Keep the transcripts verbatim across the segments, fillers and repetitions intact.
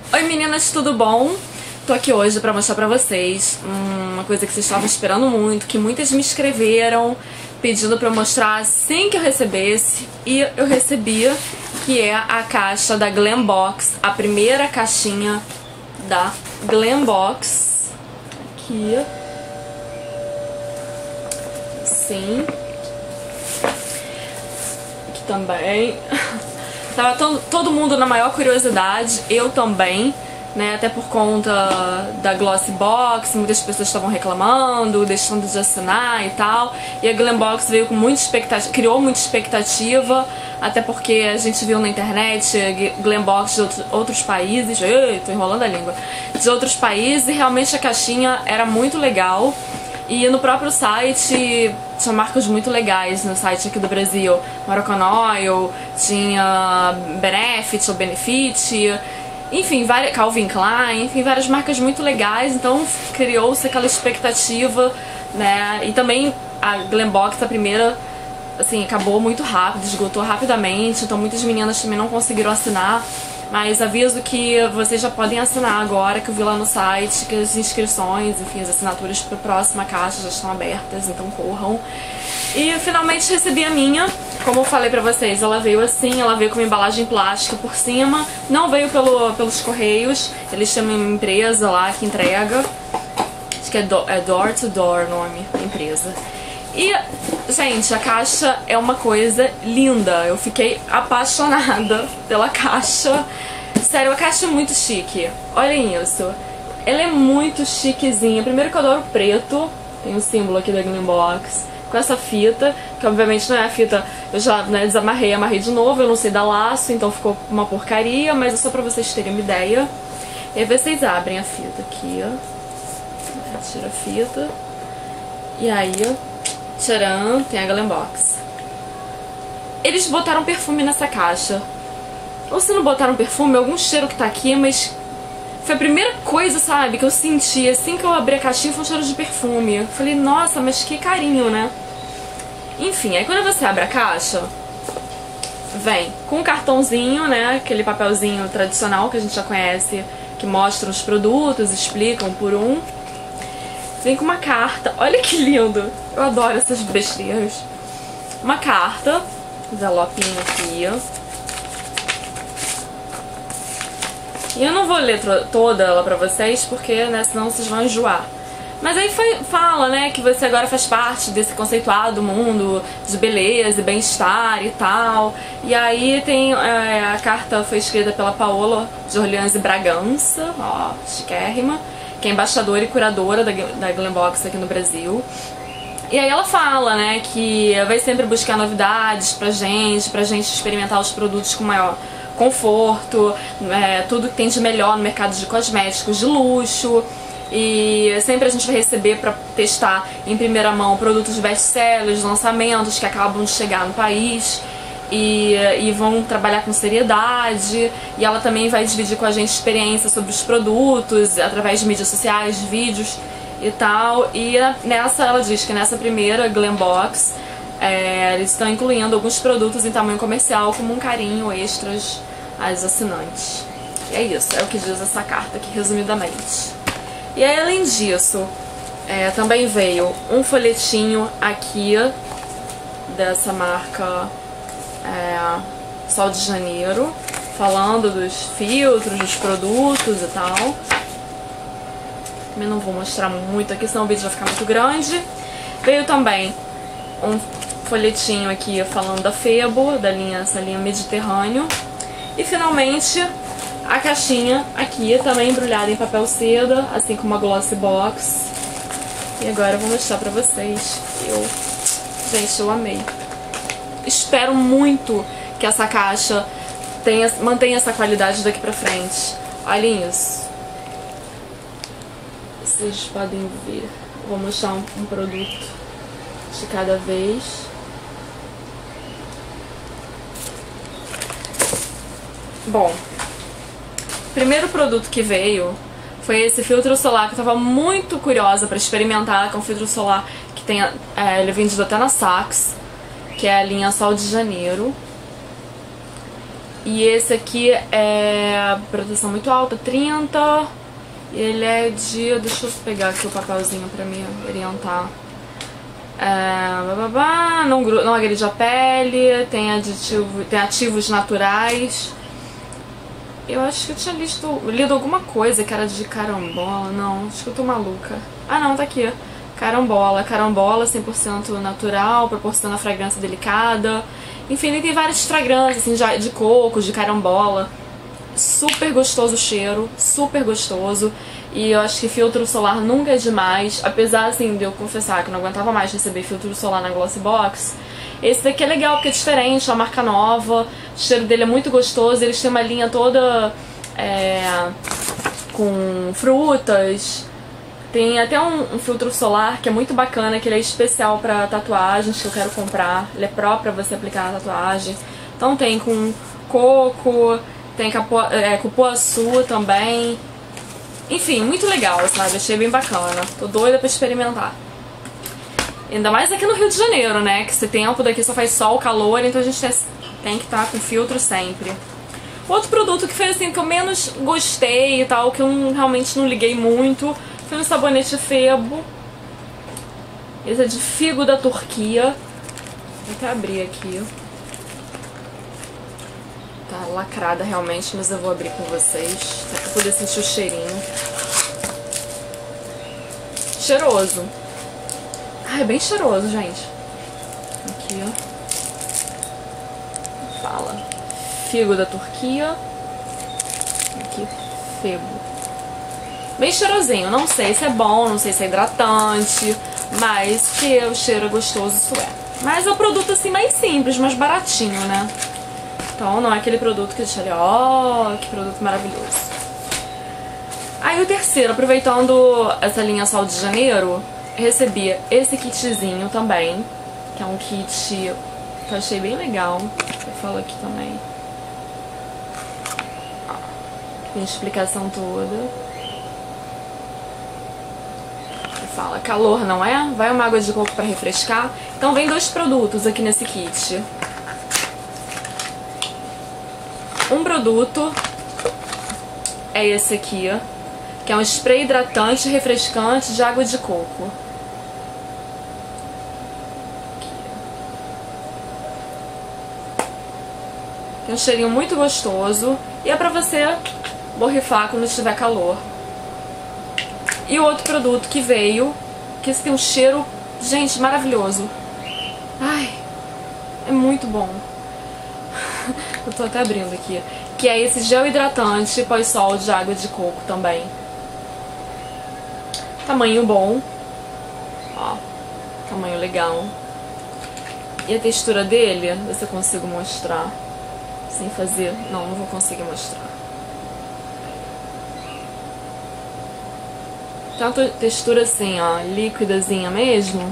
Oi meninas, tudo bom? Tô aqui hoje pra mostrar pra vocês uma coisa que vocês estavam esperando muito, que muitas me escreveram pedindo pra eu mostrar assim que eu recebesse, e eu recebi, que é a caixa da Glambox, a primeira caixinha da Glambox. Aqui. Sim. Aqui também. Tava to todo mundo na maior curiosidade, eu também, né? Até por conta da Glossy Box, muitas pessoas estavam reclamando, deixando de assinar e tal. E a Glambox veio com muita expectativa, criou muita expectativa, até porque a gente viu na internet Glambox de outro, outros países, ei, tô enrolando a língua, de outros países, e realmente a caixinha era muito legal. E no próprio site tinha marcas muito legais no site aqui do Brasil. Moroccan Oil, tinha Benefit ou Benefit, enfim, várias, Calvin Klein, enfim, várias marcas muito legais. Então criou-se aquela expectativa, né? E também a Glambox, a primeira, assim, acabou muito rápido, esgotou rapidamente. Então muitas meninas também não conseguiram assinar. Mas aviso que vocês já podem assinar agora, que eu vi lá no site que as inscrições, enfim, as assinaturas para a próxima caixa já estão abertas, então corram. E finalmente recebi a minha. Como eu falei pra vocês, ela veio assim, ela veio com uma embalagem plástica por cima, não veio pelo, pelos correios, eles têm uma empresa lá que entrega, acho que é, do, é Door to Door o nome da empresa. E, gente, a caixa é uma coisa linda. Eu fiquei apaixonada pela caixa. Sério, a caixa é muito chique. Olhem isso. Ela é muito chiquezinha. Primeiro que eu adoro preto. Tem um símbolo aqui da Glambox. Com essa fita, que obviamente não é a fita... Eu já, né, desamarrei, amarrei de novo. Eu não sei dar laço, então ficou uma porcaria. Mas é só pra vocês terem uma ideia. E aí vocês abrem a fita aqui, ó. Tira a fita. E aí, ó. Tcharam, tem a Glambox. Eles botaram perfume nessa caixa. Ou se não botaram perfume, algum cheiro que tá aqui, mas foi a primeira coisa, sabe, que eu senti assim que eu abri a caixinha, foi um cheiro de perfume. Eu falei, nossa, mas que carinho, né? Enfim, aí quando você abre a caixa, vem com um cartãozinho, né, aquele papelzinho tradicional que a gente já conhece, que mostra os produtos, explicam por um. Vem com uma carta, olha que lindo, eu adoro essas besteiras. Uma carta, envelopinho aqui. E eu não vou ler toda ela pra vocês, porque, né, senão vocês vão enjoar. Mas aí foi, fala, né, que você agora faz parte desse conceituado mundo de beleza e bem-estar e tal. E aí tem, é, a carta foi escrita pela Paola de Orleans e Bragança, ó, chiquérrima, que é embaixadora e curadora da, da Glambox aqui no Brasil. E aí ela fala, né, que vai sempre buscar novidades pra gente, pra gente experimentar os produtos com maior conforto, é, tudo que tem de melhor no mercado de cosméticos de luxo. E sempre a gente vai receber pra testar em primeira mão produtos best-sellers, lançamentos que acabam de chegar no país. E, e vão trabalhar com seriedade, e ela também vai dividir com a gente experiência sobre os produtos através de mídias sociais, vídeos e tal. E nessa, ela diz que nessa primeira Glambox é, eles estão incluindo alguns produtos em tamanho comercial como um carinho extras às assinantes. E é isso, é o que diz essa carta aqui resumidamente. E aí, além disso, é, também veio um folhetinho aqui dessa marca É, Sol de Janeiro, falando dos filtros, dos produtos e tal. Também não vou mostrar muito aqui, senão o vídeo vai ficar muito grande. Veio também um folhetinho aqui falando da Febo, da linha, essa linha Mediterrâneo. E finalmente a caixinha aqui, também embrulhada em papel seda, assim como a Glossy Box. E agora eu vou mostrar pra vocês. Eu, gente, eu amei. Espero muito que essa caixa tenha, mantenha essa qualidade daqui pra frente. Olhem isso. Vocês podem ver. Vou mostrar um, um produto de cada vez. Bom, o primeiro produto que veio foi esse filtro solar, que eu tava muito curiosa pra experimentar, que é um filtro solar que tem, é, ele é vendido até na Saks, que é a linha Sol de Janeiro. E esse aqui é proteção muito alta, trinta. E ele é de... Deixa eu pegar aqui o papelzinho pra me orientar. É, bababá, não, não agride a pele, tem, aditivo, tem ativos naturais. Eu acho que eu tinha lido, lido alguma coisa que era de carambola. Não, acho que eu tô maluca. Ah não, tá aqui. Carambola. Carambola cem por cento natural, proporciona fragrância delicada. Enfim, ele tem várias fragrâncias assim, de, de coco, de carambola. Super gostoso o cheiro, super gostoso. E eu acho que filtro solar nunca é demais. Apesar assim de eu confessar que não aguentava mais receber filtro solar na Glossybox, esse daqui é legal porque é diferente, é uma marca nova. O cheiro dele é muito gostoso. Eles têm uma linha toda é, com frutas. Tem até um, um filtro solar que é muito bacana, que ele é especial pra tatuagens, que eu quero comprar. Ele é próprio pra você aplicar na tatuagem. Então tem com coco, tem é, cupuaçu também. Enfim, muito legal, sabe? Achei bem bacana. Tô doida pra experimentar. Ainda mais aqui no Rio de Janeiro, né? Que esse tempo daqui só faz sol, calor, então a gente tem que estar com filtro sempre. Outro produto que foi assim, que eu menos gostei e tal, que eu não, realmente não liguei muito, foi um sabonete Febo. Esse é de figo da Turquia. Vou até abrir aqui. Tá lacrada realmente, mas eu vou abrir com vocês, até pra poder sentir o cheirinho. Cheiroso. Ah, é bem cheiroso, gente. Aqui, ó. Fala. Figo da Turquia. Aqui, Febo. Bem cheirosinho. Não sei se é bom, não sei se é hidratante, mas que o cheiro é gostoso, isso é. Mas é um produto assim mais simples, mais baratinho, né? Então não é aquele produto que deixa ali, ó, que produto maravilhoso. Aí o terceiro, aproveitando essa linha Sol de Janeiro, recebi esse kitzinho também, que é um kit que eu achei bem legal. Eu falo aqui também. Tem explicação toda. Fala, calor não é? Vai uma água de coco pra refrescar. Então vem dois produtos aqui nesse kit. Um produto é esse aqui, que é um spray hidratante e refrescante de água de coco. Tem um cheirinho muito gostoso e é pra você borrifar quando estiver calor. E o outro produto que veio, que esse tem um cheiro, gente, maravilhoso. Ai, é muito bom. Eu tô até abrindo aqui. Que é esse gel hidratante pós-sol de água de coco também. Tamanho bom. Ó, tamanho legal. E a textura dele, ver se eu consigo mostrar. Sem fazer... Não, não vou conseguir mostrar. Tanto textura assim, ó, líquidazinha mesmo.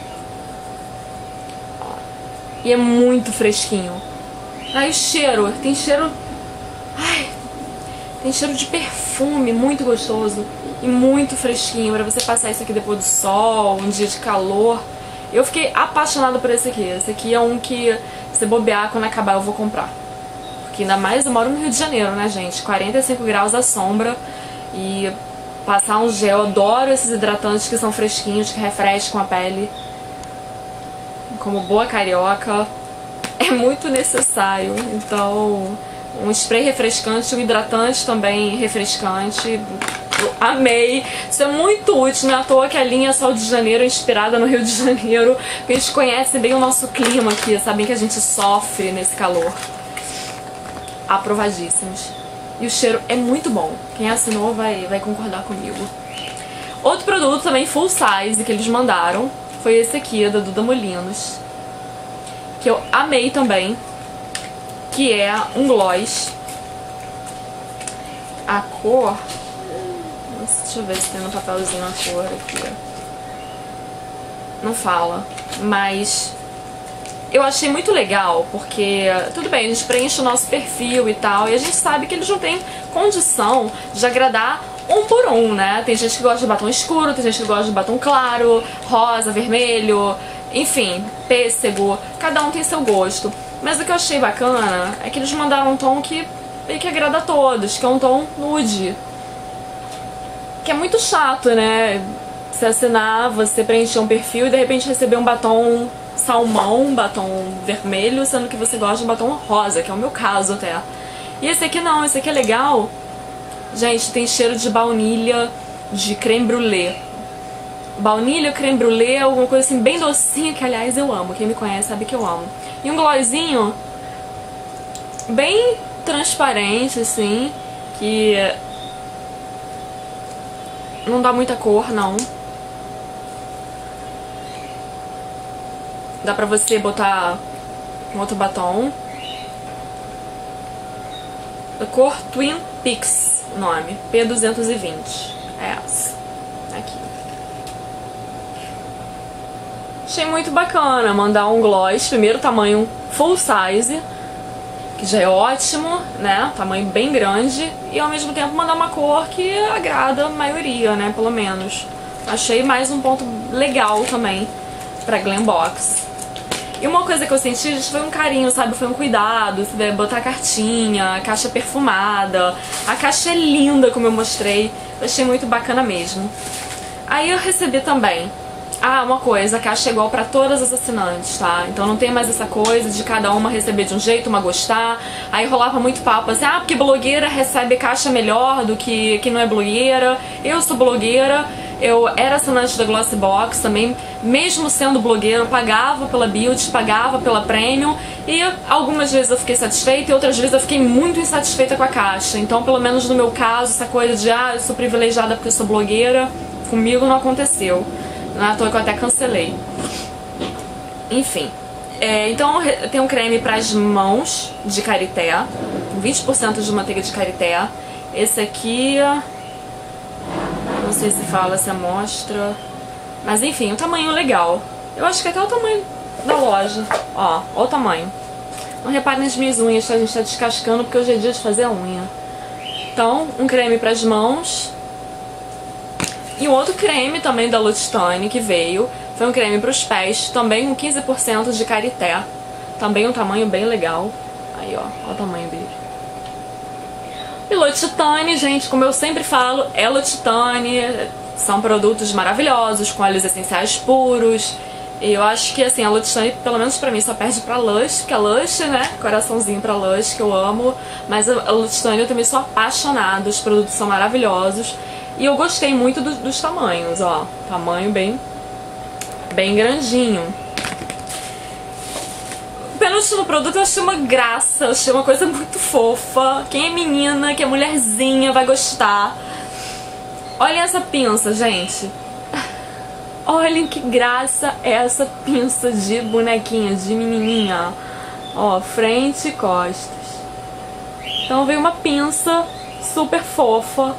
Ó. E é muito fresquinho. Aí o cheiro, tem cheiro... Ai, tem cheiro de perfume, muito gostoso. E muito fresquinho, pra você passar isso aqui depois do sol, um dia de calor. Eu fiquei apaixonada por esse aqui. Esse aqui é um que, se bobear, quando acabar eu vou comprar. Porque ainda mais eu moro no Rio de Janeiro, né, gente? quarenta e cinco graus à sombra. E passar um gel, eu adoro esses hidratantes que são fresquinhos, que refrescam a pele. Como boa carioca, é muito necessário. Então, um spray refrescante, um hidratante também refrescante. Eu amei. Isso é muito útil, não é à toa que a linha Sol de Janeiro é inspirada no Rio de Janeiro, porque a gente conhece bem o nosso clima aqui, sabem que a gente sofre nesse calor. Aprovadíssimos. E o cheiro é muito bom. Quem assinou vai, vai concordar comigo. Outro produto também full size que eles mandaram foi esse aqui, da Duda Molinos, que eu amei também, que é um gloss. A cor... Deixa eu ver se tem no papelzinho a cor aqui. Não fala, mas eu achei muito legal, porque tudo bem, a gente preenche o nosso perfil e tal, e a gente sabe que eles não têm condição de agradar um por um, né? Tem gente que gosta de batom escuro, tem gente que gosta de batom claro, rosa, vermelho, enfim, pêssego, cada um tem seu gosto. Mas o que eu achei bacana é que eles mandaram um tom que meio que agrada a todos, que é um tom nude. Que é muito chato, né? Você assinar, você preencher um perfil e de repente receber um batom salmão, um batom vermelho, sendo que você gosta de um batom rosa, que é o meu caso até. E esse aqui não, esse aqui é legal. Gente, tem cheiro de baunilha, de creme brulee. Baunilha, creme brulee, alguma coisa assim bem docinha, que aliás eu amo. Quem me conhece sabe que eu amo. E um glossinho bem transparente, assim, que não dá muita cor, não. Dá pra você botar um outro batom. Da cor Twin Peaks, o nome. P duzentos e vinte. É essa. Aqui. Achei muito bacana mandar um gloss, primeiro tamanho full size, que já é ótimo, né? Tamanho bem grande. E ao mesmo tempo mandar uma cor que agrada a maioria, né? Pelo menos. Achei mais um ponto legal também pra Glambox. E uma coisa que eu senti, gente, foi um carinho, sabe? Foi um cuidado, sabe? Botar a cartinha, a caixa perfumada. A caixa é linda, como eu mostrei. Eu achei muito bacana mesmo. Aí eu recebi também... Ah, uma coisa, a caixa é igual pra todas as assinantes, tá? Então não tem mais essa coisa de cada uma receber de um jeito, uma gostar. Aí rolava muito papo assim, ah, porque blogueira recebe caixa melhor do que que não é blogueira. Eu sou blogueira, eu era assinante da Glossbox também. Mesmo sendo blogueira, eu pagava pela Beauty, pagava pela Premium. E algumas vezes eu fiquei satisfeita e outras vezes eu fiquei muito insatisfeita com a caixa. Então, pelo menos no meu caso, essa coisa de, ah, eu sou privilegiada porque eu sou blogueira, comigo não aconteceu. Na toa que eu até cancelei. Enfim. É, então tem um creme para as mãos de karité. Com vinte por cento de manteiga de karité. Esse aqui... Não sei se fala, se amostra. Mas enfim, um tamanho legal. Eu acho que até o tamanho da loja. Ó, ó o tamanho. Não repare nas minhas unhas, tá? A gente tá descascando porque hoje é dia de fazer a unha. Então, um creme para as mãos. E um outro creme também da L'Occitane que veio, foi um creme para os pés, também com quinze por cento de karité. Também um tamanho bem legal. Aí, ó, ó o tamanho dele. E L'Occitane, gente, como eu sempre falo, é L'Occitane. São produtos maravilhosos, com óleos essenciais puros. E eu acho que, assim, a L'Occitane, pelo menos pra mim, só perde pra Lush, que é Lush, né? Coraçãozinho pra Lush, que eu amo. Mas a L'Occitane eu também sou apaixonada, os produtos são maravilhosos. E eu gostei muito do, dos tamanhos, ó. Tamanho bem, bem grandinho. O penúltimo produto eu achei uma graça, eu achei uma coisa muito fofa. Quem é menina, que é mulherzinha, vai gostar. Olhem essa pinça, gente. Olhem que graça é essa pinça de bonequinha, de menininha. Ó, frente e costas. Então veio uma pinça super fofa.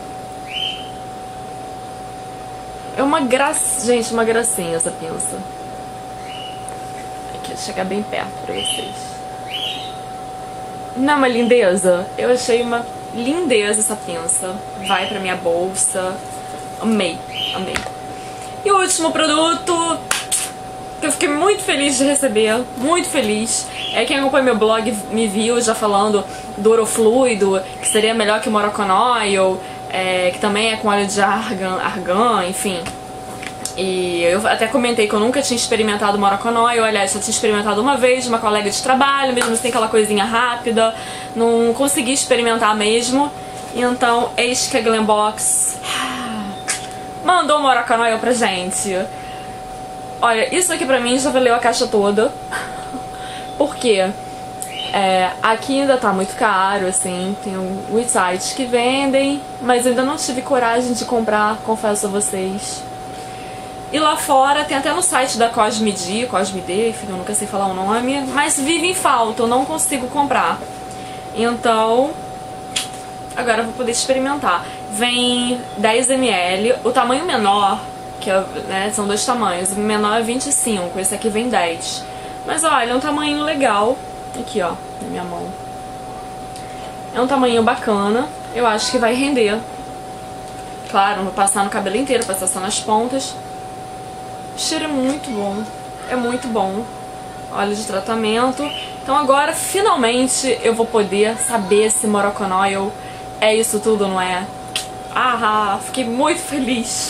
É uma graça, gente, uma gracinha essa pinça. Aqui, vou chegar bem perto pra vocês. Não é uma lindeza? Eu achei uma lindeza essa pinça. Vai pra minha bolsa. Amei, amei. E o último produto que eu fiquei muito feliz de receber, muito feliz. É quem acompanha meu blog me viu já falando do Orofluido, que seria melhor que o Moroccan Oil. É, que também é com óleo de argan, argan, enfim. E eu até comentei que eu nunca tinha experimentado Moroccan Oil. Aliás, só tinha experimentado uma vez, uma colega de trabalho, mesmo assim aquela coisinha rápida. Não consegui experimentar mesmo. Então, eis que a Glambox mandou Moroccan Oil pra gente. Olha, isso aqui pra mim já valeu a caixa toda. Por quê? É, aqui ainda tá muito caro, assim, tem os sites que vendem, mas ainda não tive coragem de comprar, confesso a vocês. E lá fora tem até no site da Cosmid, Cosmid, enfim, eu nunca sei falar o nome, mas vive em falta, eu não consigo comprar. Então, agora eu vou poder experimentar. Vem dez mililitros, o tamanho menor, que é, né, são dois tamanhos, o menor é vinte e cinco, esse aqui vem dez. Mas olha, é um tamanho legal. Aqui, ó, na minha mão. É um tamanho bacana. Eu acho que vai render. Claro, não vou passar no cabelo inteiro, passar só nas pontas. O cheiro é muito bom. É muito bom. óleo de tratamento. Então agora, finalmente, eu vou poder saber se Moroccan Oil é isso tudo, não é? Ah, fiquei muito feliz.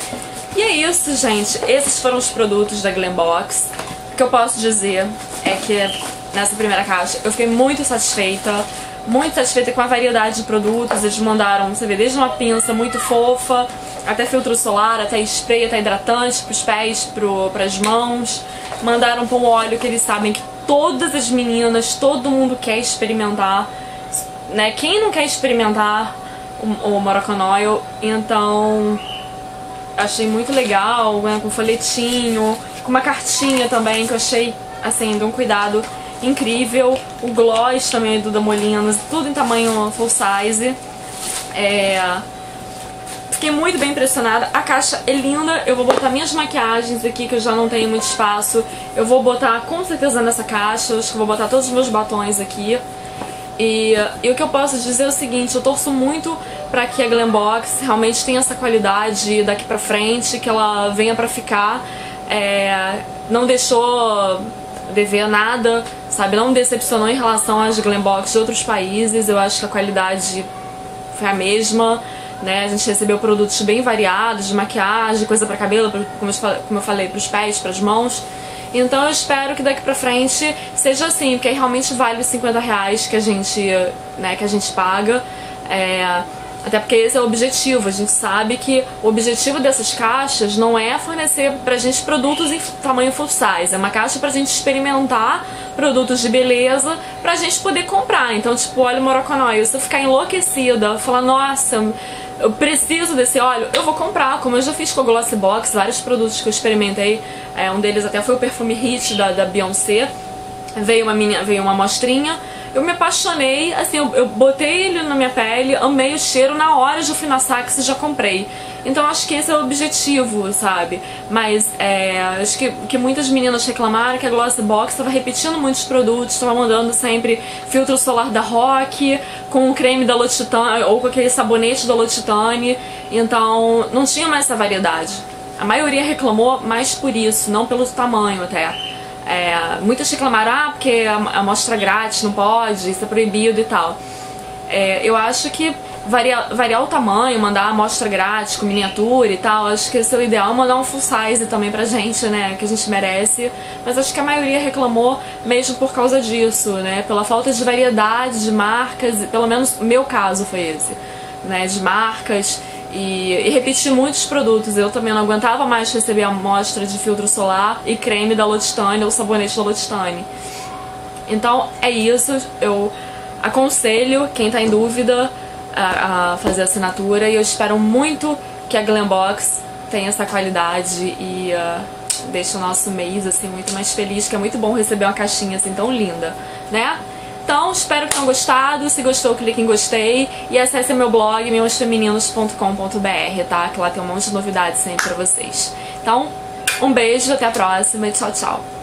E é isso, gente. Esses foram os produtos da Glambox. O que eu posso dizer é que nessa primeira caixa eu fiquei muito satisfeita. Muito satisfeita com a variedade de produtos. Eles mandaram, você vê, desde uma pinça muito fofa, até filtro solar, até spray, até hidratante pros pés, pro, pras mãos. Mandaram pra um óleo que eles sabem que todas as meninas, todo mundo quer experimentar, né? Quem não quer experimentar o, o Moroccan Oil? Então, achei muito legal, né? Com folhetinho, com uma cartinha também, que eu achei, assim, de um cuidado incrível. O gloss também do da Molinos, tudo em tamanho full size. É... Fiquei muito bem impressionada. A caixa é linda. Eu vou botar minhas maquiagens aqui, que eu já não tenho muito espaço. Eu vou botar com certeza nessa caixa. Eu acho que eu vou botar todos os meus batons aqui. E, e o que eu posso dizer é o seguinte: eu torço muito pra que a Glambox realmente tenha essa qualidade daqui pra frente, que ela venha pra ficar. É, não deixou dever nada, sabe? Não decepcionou em relação às Glambox de outros países. Eu acho que a qualidade foi a mesma, né? A gente recebeu produtos bem variados, de maquiagem, coisa pra cabelo, como eu falei, pros pés, pras mãos. Então eu espero que daqui pra frente seja assim, porque aí realmente vale os cinquenta reais que a gente, né, que a gente paga. É... Até porque esse é o objetivo. A gente sabe que o objetivo dessas caixas não é fornecer pra gente produtos em tamanho full size. É uma caixa pra gente experimentar produtos de beleza pra gente poder comprar. Então, tipo, óleo Moroccan Oil, se eu ficar enlouquecida, falar, nossa, eu preciso desse óleo, eu vou comprar, como eu já fiz com a Glossy Box, vários produtos que eu experimentei. É, um deles até foi o perfume Hit da, da Beyoncé. Veio uma, minha, veio uma amostrinha. Eu me apaixonei, assim, eu, eu botei ele na minha pele, amei o cheiro, na hora já fui na Saks e já comprei. Então acho que esse é o objetivo, sabe? Mas é, acho que, que muitas meninas reclamaram que a Glossy Box estava repetindo muitos produtos, estava mandando sempre filtro solar da Rock, com o creme da L'Occitane, ou com aquele sabonete da L'Occitane. Então não tinha mais essa variedade. A maioria reclamou mais por isso, não pelo tamanho até. É, muitas reclamaram, ah, porque a amostra grátis não pode, isso é proibido e tal. É, eu acho que variar, variar o tamanho, mandar a amostra grátis com miniatura e tal, acho que esse é o ideal, mandar um full size também pra gente, né, que a gente merece. Mas acho que a maioria reclamou mesmo por causa disso, né, pela falta de variedade de marcas, pelo menos o meu caso foi esse, né, de marcas. E, e repeti muitos produtos. Eu também não aguentava mais receber a amostra de filtro solar e creme da L'Occitane ou sabonete da L'Occitane. Então é isso. Eu aconselho quem tá em dúvida a, a fazer a assinatura. E eu espero muito que a Glambox tenha essa qualidade e uh, deixe o nosso mês assim muito mais feliz. Que é muito bom receber uma caixinha assim tão linda, né? Então, espero que tenham gostado. Se gostou, clique em gostei. E acesse meu blog, meus femininos ponto com ponto br, tá? Que lá tem um monte de novidades sempre pra vocês. Então, um beijo, até a próxima e tchau, tchau.